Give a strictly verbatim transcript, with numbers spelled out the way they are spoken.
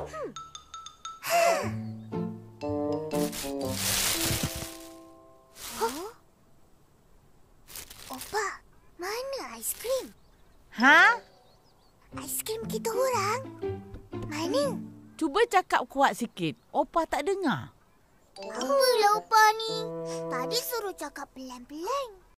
Huh? Opah, mana aiskrim? Ha? Aiskrim kita orang? Mana? Cuba cakap kuat sikit. Opah tak dengar. Apalah Opah ni? Tadi suruh cakap pelan-pelan.